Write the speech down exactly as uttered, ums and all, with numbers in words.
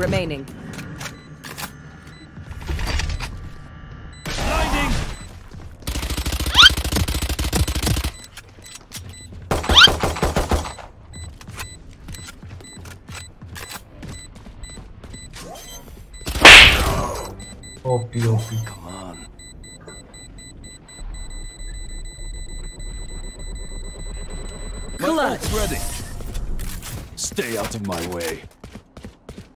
remaining. Blinding! O P, O P. Come on. My Clutch. ult's ready. Stay out of my way.